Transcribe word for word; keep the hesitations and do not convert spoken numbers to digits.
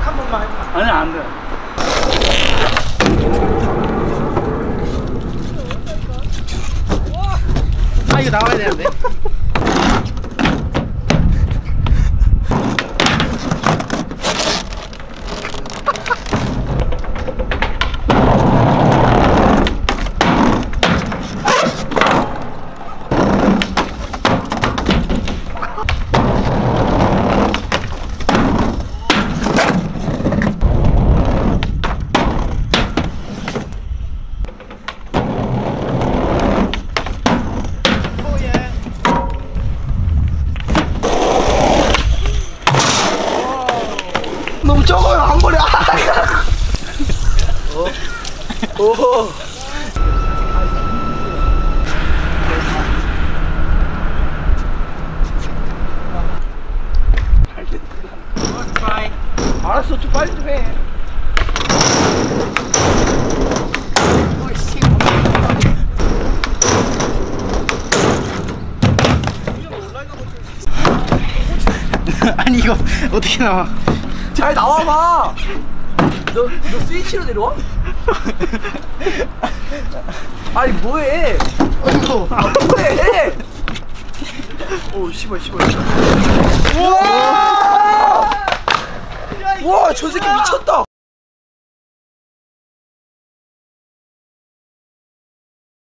한 번만 해봐. 아니 안 돼. 아 이거 나와야 되는데. 너무 적어요 한 번에. 오. 오. 알았어 좀 빨리 좀 해. 아니 이거 어떻게 나와? 잘 나와봐. 너, 너 스위치로 내려와? 아니 뭐해? 어이구. 아, 뭐해? 오 씨발 씨발. 우와! 와, 저 새끼 미쳤다.